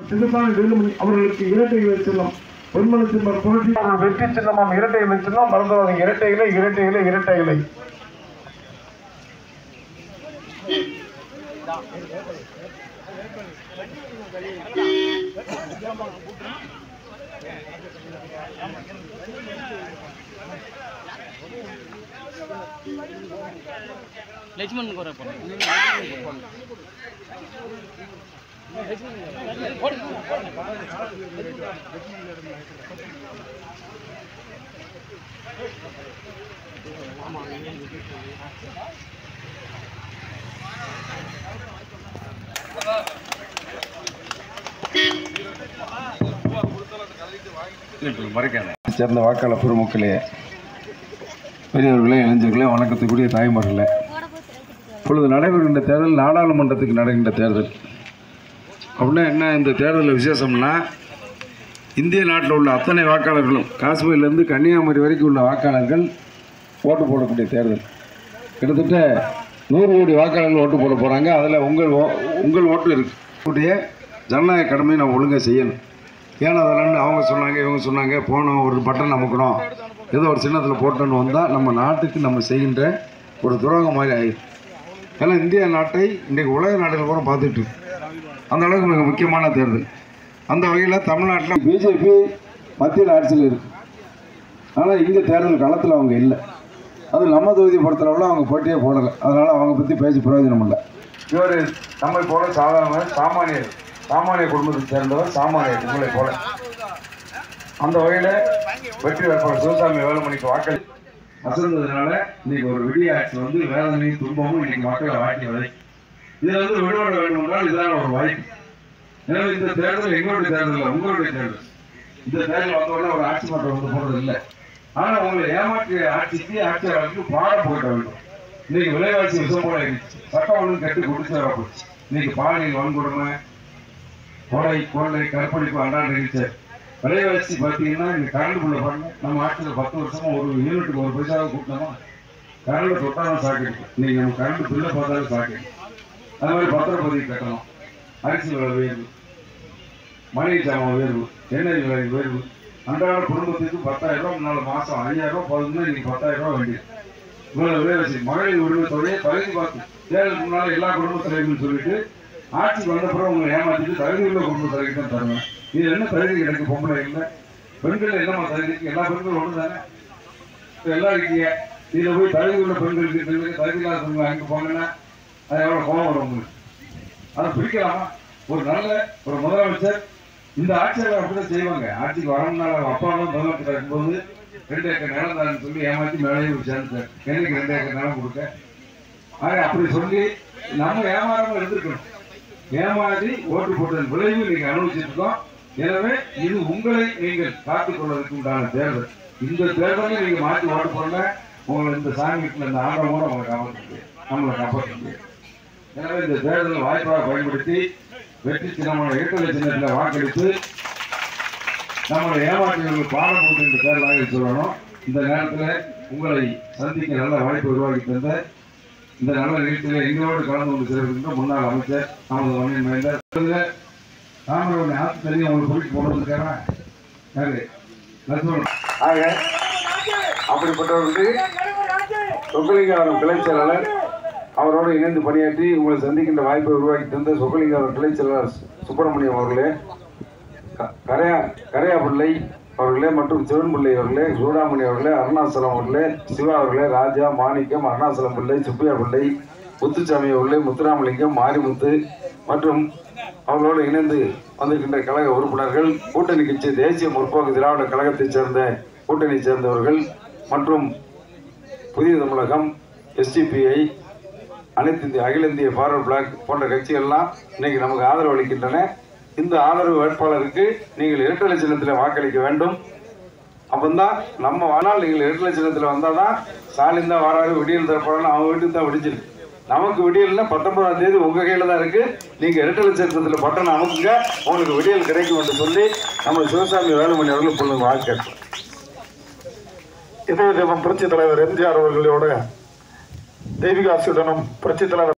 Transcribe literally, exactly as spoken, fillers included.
சின்னசாமி வேலுமணி அவர்களுக்கு இரட்டை இலை சின்னம் பொன்மனத்தின் புரட்சி வெற்றி சின்னமாம் இரட்டை இலை சின்னம் மறந்துவாங்க. இரட்டை இலை இரட்டை இலை இரட்டை இலை லட்சுமணன் கோர சேர்ந்த வாக்காளர் பெருமக்களே, பெரியவர்களே, இளைஞர்களே, வணக்கத்துக்குரிய தாய்மார்களே, இப்பொழுது நடைபெறுகின்ற தேர்தல் நாடாளுமன்றத்துக்கு நடக்கின்ற தேர்தல். அப்படின்னா என்ன? இந்த தேர்தலில் விசேஷம்னா இந்திய நாட்டில் உள்ள அத்தனை வாக்காளர்களும் காஷ்மீர்லேருந்து கன்னியாகுமரி வரைக்கும் உள்ள வாக்காளர்கள் ஓட்டு போடக்கூடிய தேர்தல். கிட்டத்தட்ட நூறு கோடி வாக்காளர்கள் ஓட்டு போட போகிறாங்க. அதில் உங்கள் உங்கள் ஓட்டு இருக்கக்கூடிய ஜனநாயக கடமையை நம்ம ஒழுங்காக செய்யணும். ஏன்னா அதில் அவங்க சொன்னாங்க, இவங்க சொன்னாங்க, போனோம் ஒரு பட்டன் அமுக்கணும், ஏதோ ஒரு சின்னத்தில் போட்டோன்னு வந்தால் நம்ம நாட்டுக்கு நம்ம செய்கின்ற ஒரு துரோகம் மாதிரி ஆகிடும். ஏன்னா இந்திய நாட்டை இன்றைக்கு உலக நாடுகள் கூட பார்த்துட்டு அந்த அளவுக்கு மிக முக்கியமான தேர்தல். அந்த வகையில் தமிழ்நாட்டில் பிஜேபி மத்தியில் ஆட்சியில் இருக்குது. ஆனால் இங்கே தேர்தல் களத்தில் அவங்க இல்லை. அது நம்ம தொகுதி பொறுத்தளவில் அவங்க போட்டியே போடலை. அதனால் அவங்க பற்றி பேசி பிரயோஜனம் இல்லை. இவர் நம்மை போல சாதாரண சாமானியர், சாமானிய குடும்பத்தை சேர்ந்தவர், சாமானியர் உங்களை போல. அந்த வகையில் வெற்றி வேட்பாளர் சிவசாமி வேலுமணிக்கு வாக்களி அசர்ந்ததுனால இன்னைக்கு ஒரு விடிய ஆட்சி வந்து வேதனையும் துன்பமும் இன்னைக்கு மக்களை வாட்டி வரை இதில் வந்து விடுபட வேண்டும் என்றால் இதுதான் ஒரு வாய்ப்பு. எனவே இந்த தேர்தல் எங்களுடைய தேர்தல் இல்லை, உங்களுடைய தேர்தல். இந்த தேர்தல் வந்தோடனே ஒரு ஆட்சி மாற்றம் வந்து போறது இல்லை. ஆனால் உங்களை ஏமாற்றிய ஆட்சிக்கு ஆட்சியாளருக்கு பாடம் போட்ட வேண்டும். இன்னைக்கு விலைவாசி விஷம் போல இருந்துச்சு, சட்டம் ஒன்றும் கட்டி குடிச்சு வர போச்சு. இன்னைக்கு பாலியல் வன்கொடுமை, கொலை, கொள்ளை, கற்பழிப்பு அன்றாட இருந்துச்சு. விலைவாசி பார்த்தீங்கன்னா இங்கே கரண்ட் பில்லை பாருங்க. நம்ம ஆட்சியில் பத்து வருஷமா ஒரு யூனிட்டுக்கு ஒரு பைசாவை கூட்டினோமா கரண்ட் தொட்டாலும் சாக்கிடுச்சு. இன்னைக்கு நம்ம கரண்ட் பில்லை பார்த்தாலும் சாக்கிடுச்சு. அது மாதிரி பத்திரப்பதிவு கட்டணும், அரிசி விலை உயர்வு, மளிகை சாமான் உயர்வு, எண்ணெய் விலை உயர்வு. அன்றாட குடும்பத்துக்கு பத்தாயிரம் ரூபா முன்னாள் மாதம் ஐயாயிரம் ரூபா போகுதுன்னா இன்னைக்கு பத்தாயிரம் ரூபா வேண்டியது. இவ்வளவு விலைவாசி. மகளிர் உரிமை தொகையை தகுதி பார்த்து தேர்தலுக்கு முன்னால் எல்லா குடும்ப தலைவர்கள் சொல்லிட்டு ஆட்சிக்கு வந்த பிறகு உங்களை ஏமாற்றிட்டு தகுதி உள்ள குடும்ப தலைவி தான் தருவேன். இது என்ன தகுதி எனக்கு பொம்பளை இல்லை, பெண்கள் என்னமா தகுதிக்கு? எல்லா பெண்களும் ஒன்று தானே, எல்லாம் இருக்கீங்க. இதில் போய் தகுதி உள்ள பெண்களுக்கு தகுதி இல்லாத பெண்கள் அங்கே போங்கன்னா அது எவ்வளோ கோபம் வரும் உங்களுக்கு? அதை பிரிக்கலாமா? ஒரு நல்ல ஒரு முதலமைச்சர் இந்த ஆட்சியாளர் அப்படிதான் செய்வாங்க. ஆட்சிக்கு வரணும்னால அப்பாவும் முதலமைச்சர் இருக்கும்போது ரெண்டு ஏக்கர் நிலம் தான்னு சொல்லி ஏமாற்றி மேலேயும் சேர்ந்தார். எனக்கு ரெண்டு ஏக்கர் நிலம் கொடுக்க. ஆக அப்படி சொல்லி நம்ம ஏமாறாம இருந்திருக்கணும். ஏமாற்றி ஓட்டு போட்டதன் விளைவு நீங்க அனுபவிச்சுட்டு இருக்கோம். எனவே இது உங்களை நீங்கள் காத்துக் கொள்வதற்கு உண்டான தேர்தல். இந்த தேர்தலை நீங்க மாற்றி ஓட்டு போடல, உங்களை இந்த சாமி வீட்டில் இந்த ஆண்டவங்களோட உங்களை காப்பாற்ற முடியாது, நம்மளை காப்பாற்ற முடியாது. எனவே இந்த தேர்தலை வாய்ப்பாக பயன்படுத்தி வெற்றி சின்னமான இரட்டை சின்னத்தில் வாக்களித்து நம்மளை ஏமாற்றியவர்கள் பாடம் போட்டு இந்த தேர்தலாக சொல்லணும். இந்த நேரத்தில் உங்களை சந்திக்க நல்ல வாய்ப்பு உருவாக்கி தந்த இந்த நல்ல நிகழ்ச்சியில் எங்களோடு கலந்து கொண்டு சேர்க்கின்ற முன்னாள் அமைச்சர் நமது மண்ணின் மைந்தர் தாமரை ஆத்து தண்ணி அவங்களுக்கு குறித்து போடுறதுக்காக ஆக அப்படிப்பட்டவருக்கு சொக்கலிங்காவரம் கிளை செயலாளர் அவரோடு இணைந்து பணியாற்றி உங்களை சந்திக்கின்ற வாய்ப்பை உருவாக்கி தந்த சொக்கலிங்காவரம் கிளை செயலாளர் சுப்பிரமணியம் அவர்களே, கரையா கரையா பிள்ளை அவர்களே மற்றும் சிவன் பிள்ளை அவர்களே, சூடாமணி அவர்களே, அருணாசலம் அவர்களே, சிவா அவர்களே, ராஜா, மாணிக்கம், அருணாசலம் பிள்ளை, சுப்பியா பிள்ளை, முத்துசாமி அவர்களே, முத்துராமலிங்கம், மாரிமுத்து மற்றும் அவர்களோடு இணைந்து வந்திருக்கின்ற கழக உறுப்பினர்கள், கூட்டணி கட்சி தேசிய முற்போக்கு திராவிட கழகத்தைச் சேர்ந்த கூட்டணியை சேர்ந்தவர்கள் மற்றும் புதிய தமிழகம், எஸ்டிபிஐ, அனைத்து இந்திய அகில இந்திய ஃபார்வர்ட் பிளாக் போன்ற கட்சிகள்லாம் இன்னைக்கு நமக்கு ஆதரவு அளிக்கின்றன. இந்த ஆதரவு வேட்பாளருக்கு நீங்கள் இரட்டை சின்னத்தில் வாக்களிக்க வேண்டும். அப்பந்தான் நம்ம ஆனால் நீங்கள் இரட்டை சின்னத்தில் வந்தால் தான் ஸ்டாலின் தான் வராது, விடியல் தரப்படணும், அவங்க வீட்டுக்கு தான் விடிச்சிருக்கு. நமக்கு விடியல்னா பத்தொன்பதாம் தேதி உங்கள் கையில் தான் இருக்குது. நீங்கள் இரட்டை சின்னத்தில் பட்டணம் அமுக்குங்க, உங்களுக்கு விடியல் கிடைக்கும் என்று சொல்லி நம்ம சிவசாமி வேலுமணி அவர்கள் இப்பொழுது வாழ்க்கை இதய தெய்வம் புரட்சி தலைவர் எம்ஜிஆர் அவர்களோட தெய்வீக ஆசியுடனும் புரட்சி தலைவர்